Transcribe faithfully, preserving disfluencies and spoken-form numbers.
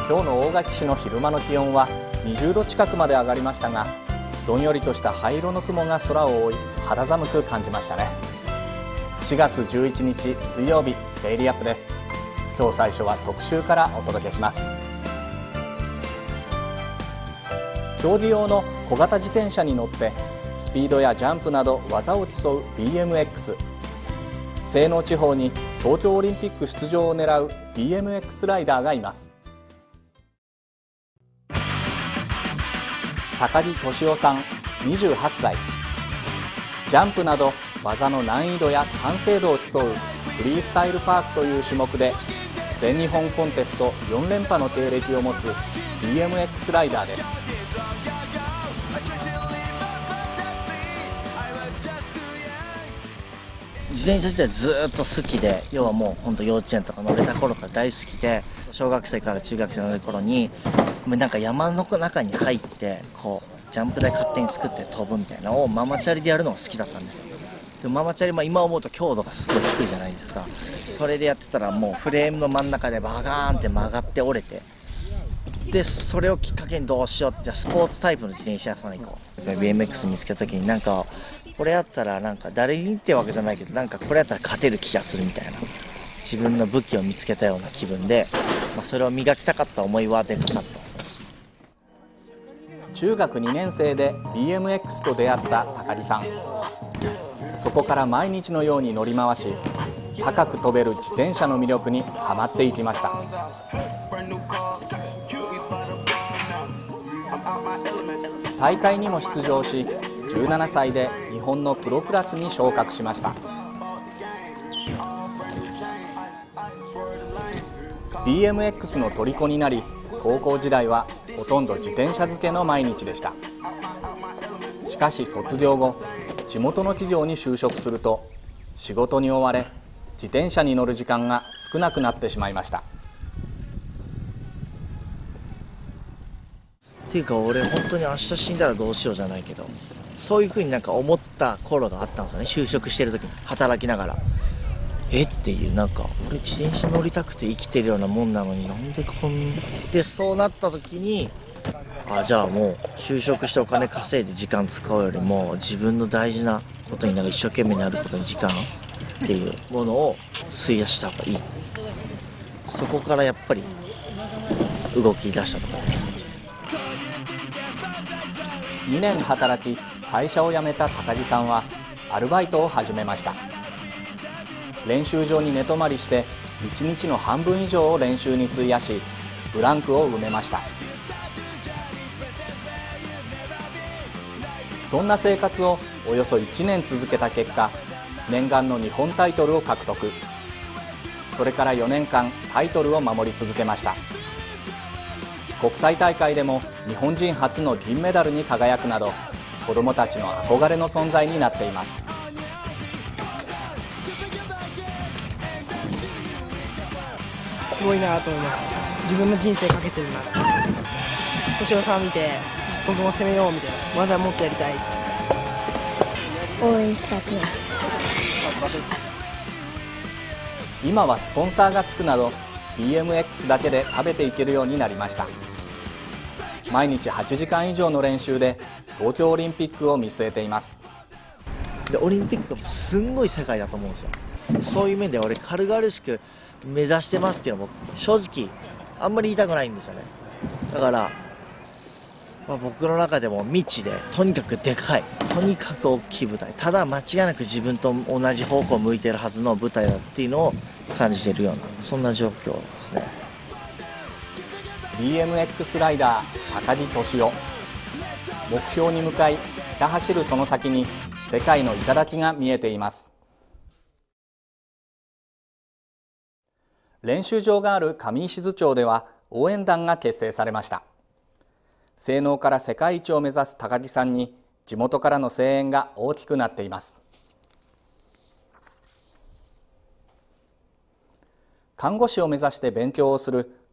今日の大垣市の昼間の気温はにじゅうど近くまで上がりましたが、どんよりとした灰色の雲が空を覆い、肌寒く感じましたね。しがつじゅういちにち水曜日、デイリーアップです。今日最初は特集からお届けします。競技用の小型自転車に乗ってスピードやジャンプなど技を競う ビーエムエックス。 西濃地方に東京オリンピック出場を狙う ビーエムエックス ライダーがいます。高木俊夫さんにじゅうはっさい。ジャンプなど技の難易度や完成度を競うフリースタイルパークという種目で全日本コンテストよんれんぱの経歴を持つ ビーエムエックス ライダーです。 自転車自体ずっと好きで、要はもう本当幼稚園とか乗れた頃から大好きで、小学生から中学生の頃になんか山の中に入ってこうジャンプ台勝手に作って飛ぶみたいなのをママチャリでやるのが好きだったんですよ。でママチャリ、まあ、今思うと強度がすごい低いじゃないですか。それでやってたらもうフレームの真ん中でバガーンって曲がって折れて、でそれをきっかけにどうしようって、じゃあスポーツタイプの自転車屋さんに行こう。 ビーエムエックス 見つけた時になんかこれやったらなんか誰にってわけじゃないけど、なんかこれやったら勝てる気がするみたいな、自分の武器を見つけたような気分で、まあ、それを磨きたかった思いはでかかったですね。 中学にねんせいで ビーエムエックス と出会った高木さん。そこから毎日のように乗り回し、高く飛べる自転車の魅力にはまっていきました。大会にも出場し、じゅうななさいで日本のプロクラスに昇格しました。 ビーエムエックス の虜になり、高校時代はほとんど自転車漬けの毎日でした。しかし卒業後、地元の企業に就職すると仕事に追われ、自転車に乗る時間が少なくなってしまいました。 っていうか俺本当に明日死んだらどうしようじゃないけど、そういうふうになんか思った頃があったんですよね。就職してる時に働きながらえっていう、なんか俺自転車乗りたくて生きてるようなもんなのになんでこんで、そうなった時にあじゃあもう就職してお金稼いで時間使うよりも自分の大事なことになんか一生懸命なることに時間っていうものを費やした方がいい。そこからやっぱり動き出したとかね。 にねん働き、会社を辞めた高木さんはアルバイトを始めました。練習場に寝泊まりしていちにちの半分以上を練習に費やし、ブランクを埋めました。そんな生活をおよそいちねん続けた結果、念願の日本タイトルを獲得。それからよねんかんタイトルを守り続けました。国際大会でも日本人初の銀メダルに輝くなど、子どもたちの憧れの存在になっています。 すごいなと思います。自分の人生かけてるな。敏夫さん見て僕も攻めようみたいな、技もっとやりたい。 応援したくなる。 今はスポンサーがつくなど ビーエムエックス だけで食べていけるようになりました。毎日はちじかん以上の練習で東京オリンピックを見据えています。 でオリンピックすんごい世界だと思うんですよ。そういう面で俺軽々しく目指してますっていうのも正直あんまり言いたくないんですよね。だから、まあ、僕の中でも未知でとにかくでかい、とにかく大きい舞台、ただ間違いなく自分と同じ方向を向いてるはずの舞台だっていうのを感じているような、そんな状況ですね。 ビーエムエックス ライダー高木俊夫。目標に向かいひた走るその先に世界の頂が見えています。練習場がある上石津町では応援団が結成されました。西濃から世界一を目指す高木さんに地元からの声援が大きくなっています。看護師を目指して勉強をする